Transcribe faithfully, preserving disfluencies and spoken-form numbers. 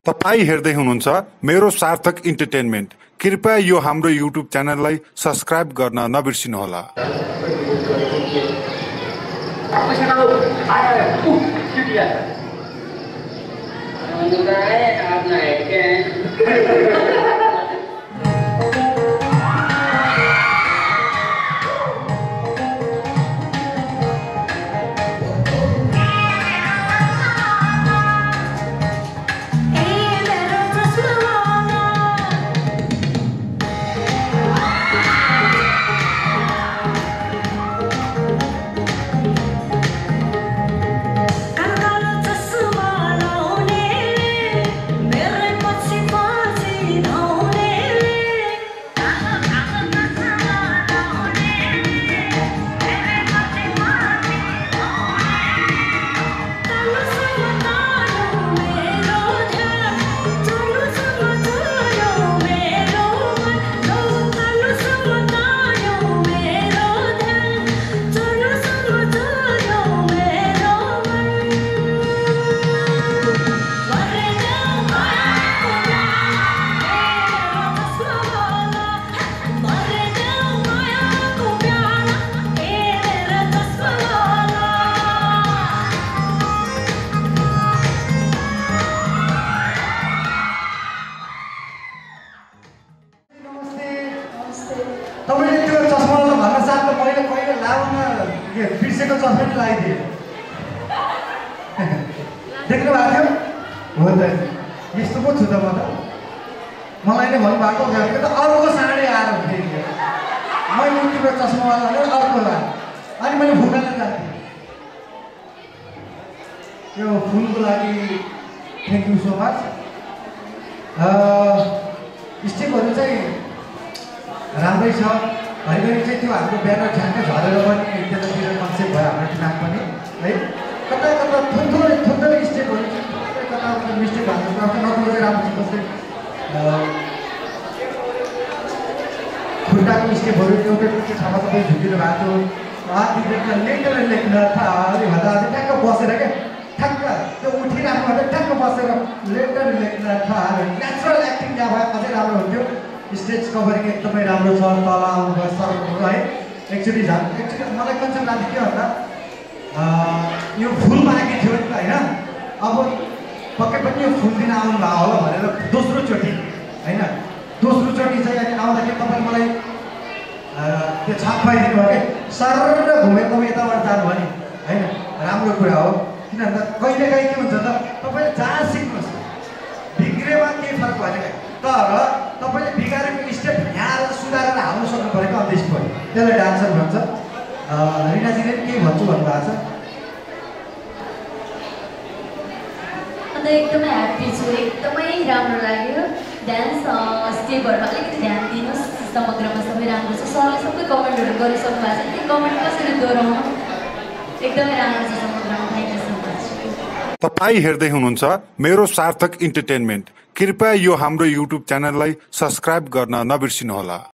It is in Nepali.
तपाईं हेर्दै हुनुहुन्छ मेरो सार्थक इन्टरटेनमेन्ट। कृपया यो हाम्रो युट्युब च्यानललाई सब्स्क्राइब गर्न नबिर्सिनुहोला। तपाईले त्यो चस्मा भन्न साथमा मैले कहिले लाउन बिर्सेको चस्मा नि लगाइदिए देख्नु भएको थियो हो त यस्तो पो छु त म त मलाई नै भन्नुभएको भनेको त अर्को साँडे आएर फेरि मैले त्यो चस्मावाला भनेर अर्को लाएँ अनि मैले भुकाले राखेँ। यो फुलको लागि थ्याङ्क यू सो मच। स्टेपहरू चाहिँ राम्रै छ। घरिघरि चाहिँ त्यो हाम्रो ब्यानर ठ्याक्कै झरेर पनि त्यतातिर कन्सेप्ट भयो हाम्रो दिमाग पनि है। कता कता थोरै थोरै स्टेपहरू चाहिँ कता कता मिस्टेक भएको छ नत्र चाहिँ राम्रो छ। जस्तै खुट्टाको स्टेपहरू एउटै एउटै ठाउँमा सबै झुकिनु भएको थियो। हातभित्र लेखेर लेख्न अलि भन्दा अझै ठ्याक्क बसेर क्या ठ्याक्क त्यो उठिराख्नु भन्दा ठ्याक्क बसेर लेटर लेख्न थाहा नेचुरल एक्टिङ त्यहाँ भए अझै राम्रो हुन्थ्यो। स्टेज कभरिङ एकदमै राम्रो छ। तल आउनुभयो सर है। एक्चुली झन् एक्चुली मलाई कन्सेप्ट लाग्थ्यो के भन्दा यो फुल बाँकी थियो नि त होइन। अब पक्कै पनि यो फुल दिन आउनु भयो होला भनेर दोस्रोचोटि होइन दोस्रोचोटि चाहिँ अनि आउँदाखेरि तपाईँले मलाई त्यो छाप पाइदिनु भयो कि सर र घुमेर तपाईँ यताबाट जानुभयो नि होइन। राम्रो कुरा हो किन भन्दा कहिलेकाहीँ के हुन्छ त तपाईँले जहाँ सिक्नुहोस् बिग्रेमा केही फरक भएन क्या तर तपाईँले बिगारेको स्टेप यहाँ सुधारेर हाल्नु सक्नु परेको अन्त स्पोर्ट त्यसलाई डान्सर भन्छ। रिनाजीले पनि केही भन्छु भन्नुभएको छ। अन्त एकदमै ह्याप्पी छु एकदमै राम्रो लाग्यो डान्स स्टेपहरूमा अलिकति ध्यान दिनुहोस् समग्रमा सबै राम्रो छ। सरले सबै कमेन्टहरू गरिसक्नु भएको छ त्यो कमेन्ट कसरी दोहोऱ्याउनु एकदमै राम्रो छ समग्रमा। Thank you so much. तपाईं हेर्दै हुनुहुन्छ मेरो सार्थक इन्टरटेनमेन्ट। कृपया यो हाम्रो युट्युब च्यानललाई सब्स्क्राइब गर्न नबिर्सिनुहोला।